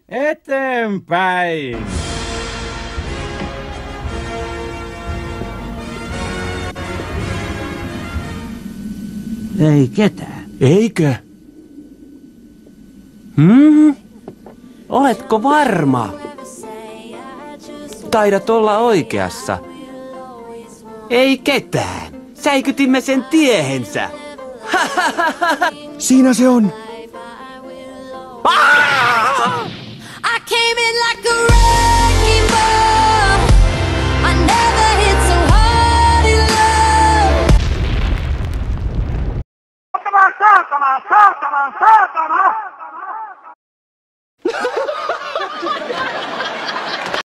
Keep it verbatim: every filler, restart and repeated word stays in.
Eteenpäin! Ei ketään. Eikö? Hmm? Oletko varma? Taidat olla oikeassa. Ei ketään. Säikytimme sen tiehensä. Siinä se on! Ah! I came in like a